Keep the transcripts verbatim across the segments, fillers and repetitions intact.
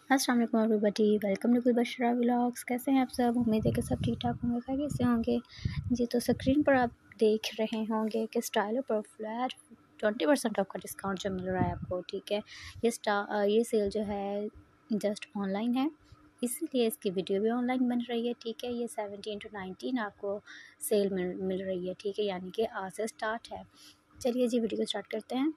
अस्सलाम वालेकुम everybody, welcome to Gulbashra vlogs. कैसे हैं आप सब? उम्मीद है कि सब ठीक ठाक होंगे, खैरियत से होंगे जी। तो स्क्रीन पर आप देख रहे होंगे कि स्टाइलो पर फ्लैट ट्वेंटी परसेंट ऑफ का डिस्काउंट जो मिल रहा है आपको, ठीक है। ये स्टा ये सेल जो है जस्ट ऑनलाइन है, इसीलिए इसकी वीडियो भी ऑनलाइन बन रही है, ठीक है। ये सेवनटीन टू नाइनटीन आपको सेल मिल मिल रही है, ठीक है, यानी कि आज से स्टार्ट है। चलिए जी, वीडियो को स्टार्ट करते हैं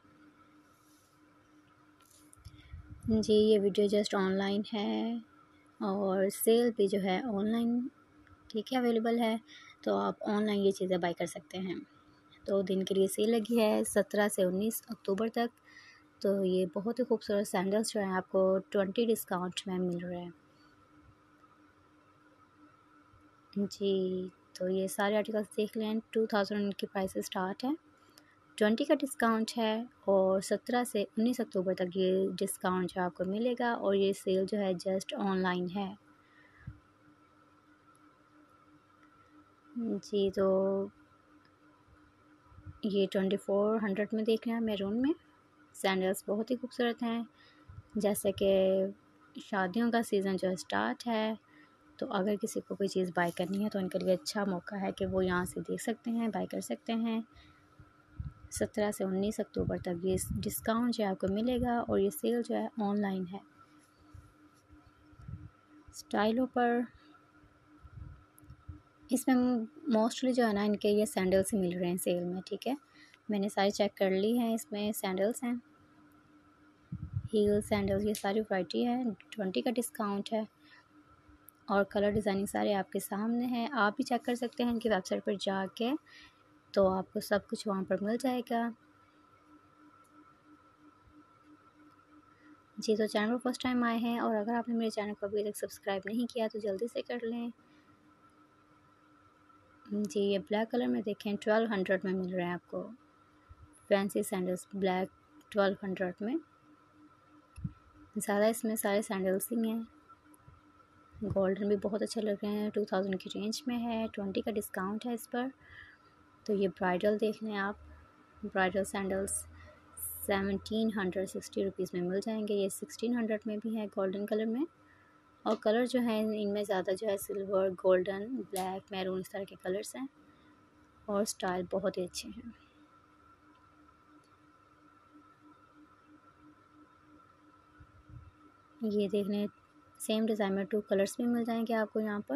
जी। ये वीडियो जस्ट ऑनलाइन है और सेल भी जो है ऑनलाइन, ठीक है, अवेलेबल है। तो आप ऑनलाइन ये चीज़ें बाय कर सकते हैं। दो दिन के लिए सेल लगी है, सत्रह से उन्नीस अक्टूबर तक। तो ये बहुत ही खूबसूरत सैंडल्स जो हैं आपको ट्वेंटी डिस्काउंट में मिल रहे हैं जी। तो ये सारे आर्टिकल्स देख लें, टू थाउजेंड की प्राइस से स्टार्ट है, ट्वेंटी का डिस्काउंट है और सत्रह से उन्नीस अक्टूबर तक ये डिस्काउंट जो आपको मिलेगा। और ये सेल जो है जस्ट ऑनलाइन है जी। तो ये ट्वेंटी फोर हंड्रेड में देख रहे हैं मैरून में। सैंडल्स बहुत ही खूबसूरत हैं। जैसे कि शादियों का सीज़न जो स्टार्ट है, तो अगर किसी को कोई चीज़ बाय करनी है तो उनके लिए अच्छा मौका है कि वो यहाँ से देख सकते हैं, बाय कर सकते हैं। सत्रह से उन्नीस अक्टूबर तक ये डिस्काउंट जो आपको मिलेगा और ये सेल जो है ऑनलाइन है। स्टाइलों पर इसमें मोस्टली जो है ना, इनके ये सैंडल्स ही मिल रहे हैं सेल में, ठीक है। मैंने सारी चेक कर ली हैं, इसमें सैंडल्स हैं, हील सैंडल्स, ये सारी वैरायटी है। ट्वेंटी का डिस्काउंट है और कलर डिज़ाइनिंग सारे आपके सामने हैं। आप भी चेक कर सकते हैं इनकी वेबसाइट पर जाके, तो आपको सब कुछ वहाँ पर मिल जाएगा जी। तो चैनल पर फर्स्ट टाइम आए हैं और अगर आपने मेरे चैनल को अभी तक सब्सक्राइब नहीं किया तो जल्दी से कर लें जी। ये ब्लैक कलर में देखें, ट्वेल्व हंड्रेड में मिल रहे हैं आपको fancy sandals, black twelve hundred में। ज़्यादा इसमें सारे सैंडल्स ही हैं। गोल्डन भी बहुत अच्छे लग रहे हैं, टू थाउजेंड की रेंज में है, ट्वेंटी का डिस्काउंट है इस पर। तो ये ब्राइडल देख लें आप, bridal sandals seventeen hundred sixty rupees में मिल जाएंगे। ये सिक्सटीन हंड्रेड में भी है गोल्डन कलर में, और कलर जो है इनमें ज़्यादा जो है सिल्वर, गोल्डन, ब्लैक, मैरून, इस तरह के कलर्स हैं और स्टाइल बहुत ही अच्छे हैं। ये देख लें, सेम डिज़ाइन में टू कलर्स भी मिल जाएंगे आपको यहाँ पर।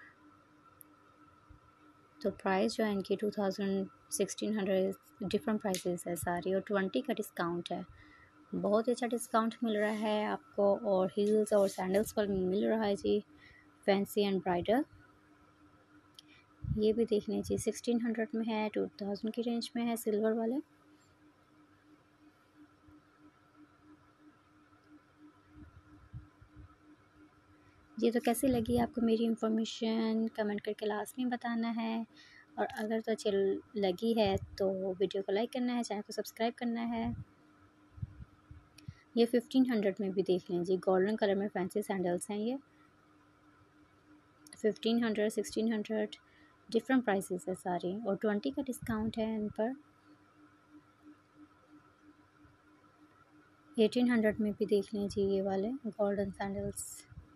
तो प्राइस जो है इनकी two thousand sixteen hundred different prices है सारी, और ट्वेंटी का डिस्काउंट है। बहुत अच्छा डिस्काउंट मिल रहा है आपको। और हील्स और सैंडल्स पर मिल रहा है जी, फैंसी एंड ब्राइडल। ये भी देख लीजिए, सिक्सटीन हंड्रेड में है, टू थाउजेंड की रेंज में है, सिल्वर वाले। ये तो कैसी लगी आपको मेरी इन्फॉर्मेशन, कमेंट करके लास्ट में बताना है। और अगर तो अच्छी लगी है तो वीडियो को लाइक करना है, चैनल को सब्सक्राइब करना है। ये फिफ्टीन हंड्रेड में भी देख लें जी, गोल्डन कलर में फैंसी सैंडल्स हैं। ये fifteen hundred, sixteen hundred different prices है सारी, और ट्वेंटी का डिस्काउंट है इन पर। एटीन हंड्रेड में भी देख लें जी ये वाले गोल्डन सैंडल्स।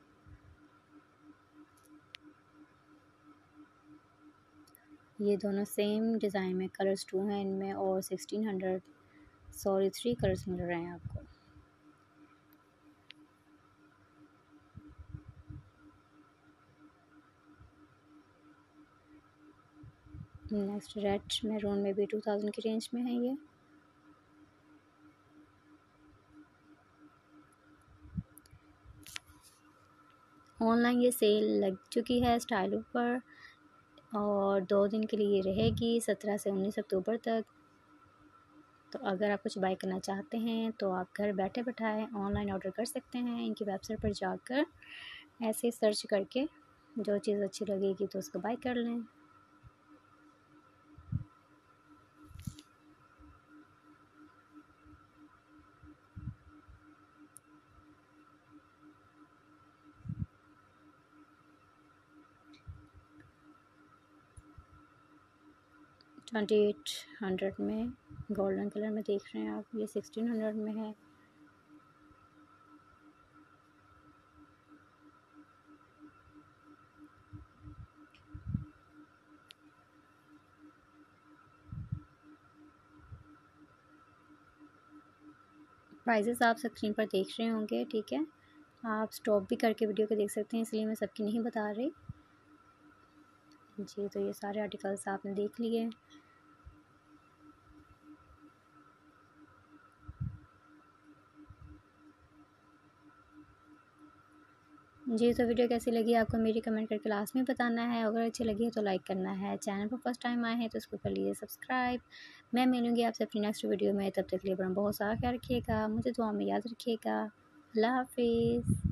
ये दोनों सेम डिज़ाइन में, कलर्स टू हैं इनमें, और sixteen hundred sorry three colours मिल रहे हैं आपको। नेक्स्ट रेड मैरून में भी टू थाउजेंड की रेंज में है ये। ऑनलाइन ये सेल लग चुकी है स्टाइलों पर, और दो दिन के लिए रहेगी, सत्रह से उन्नीस अक्टूबर तक। तो अगर आप कुछ बाय करना चाहते हैं तो आप घर बैठे बैठाए ऑनलाइन ऑर्डर कर सकते हैं। इनकी वेबसाइट पर जाकर ऐसे सर्च करके जो चीज़ अच्छी लगेगी तो उसको बाय कर लें। ट्वेंटी एट हंड्रेड में गोल्डन कलर में देख रहे हैं आप, ये सिक्सटीन हंड्रेड में है। प्राइजेस आप स्क्रीन पर देख रहे होंगे, ठीक है। आप स्टॉप भी करके वीडियो को देख सकते हैं, इसलिए मैं सबकी नहीं बता रही जी। तो ये सारे आर्टिकल्स आपने देख लिए। जी तो वीडियो कैसी लगी आपको मेरी कमेंट करके लास्ट में बताना है। अगर अच्छी लगी है तो लाइक करना है। चैनल पर फर्स्ट टाइम आए हैं तो इसको कर लीजिए सब्सक्राइब। मैं मिलूँगी आपसे अपनी नेक्स्ट वीडियो में, तब तक के लिए अपना बहुत सारा ख्याल रखिएगा, मुझे दुआ में याद रखिएगा। अल्लाह हाफिज़।